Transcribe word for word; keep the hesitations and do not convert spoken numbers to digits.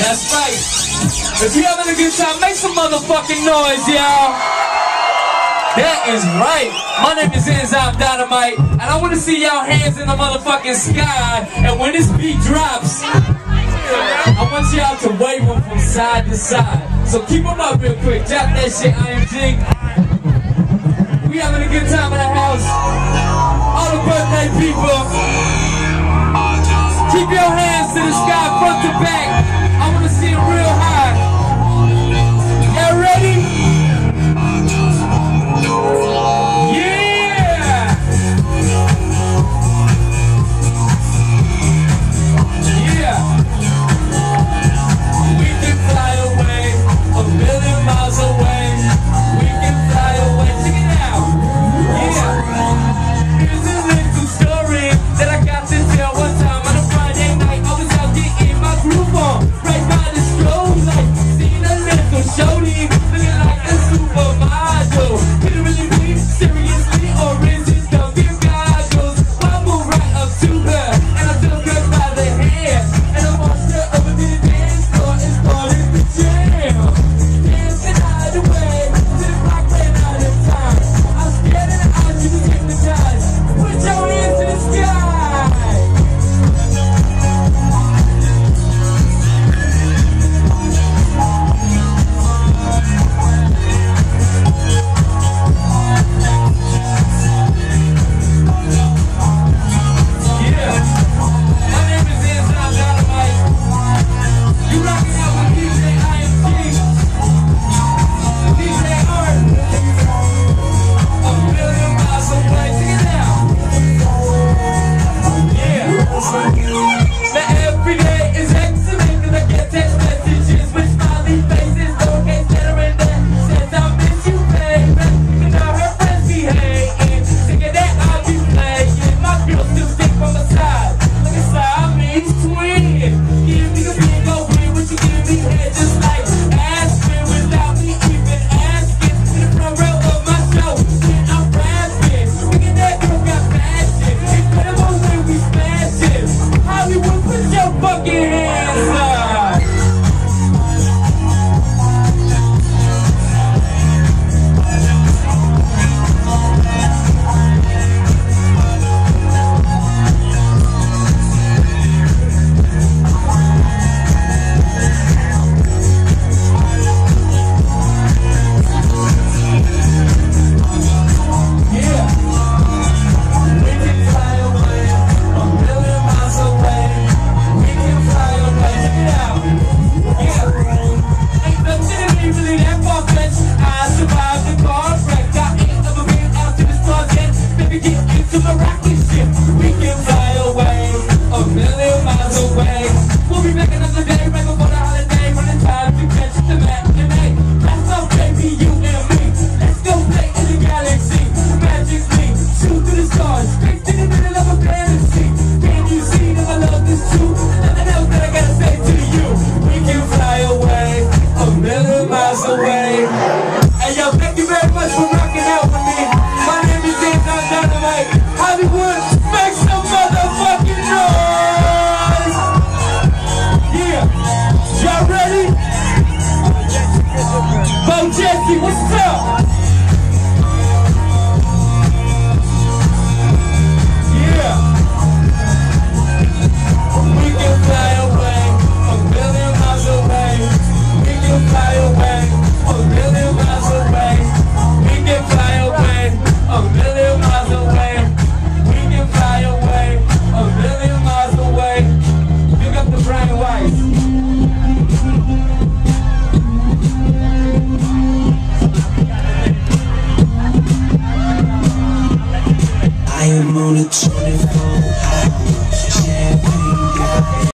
That's right. If you're having a good time, make some motherfucking noise, y'all. That is right. My name is Enzyme Dynamite, and I want to see y'all hands in the motherfucking sky. And when this beat drops, I want y'all to wave them from side to side. So keep them up real quick. Drop that shit, I M G. We having a good time in the house. All the birthday people, keep your hands to the sky, front to back. I want to see it real high. Y'all ready? Yeah! Yeah! We can fly away, a million miles away. We can fly away. Check it out. Yeah! Here's a little story that I got to tell one time on a Friday night. I was out getting my groove on, right by the strobe light. Seeing a little shorty, looking like a supermodel. Could it really be seriously, or is it dunking goggles? Wobble right up to her, and I took her by the hand, and I watched her over to the dance floor and started to jam. Dancing out the way, till the clock ran out of time. I was scared in the eyes, she was hypnotized. Put your hands to the sky. What's up? Yeah. We can fly away a million miles away. We can fly away a million miles away. We can fly away a million miles away. We can fly away a million miles away. Pick up the Brian Weiss. I am on a twenty-five.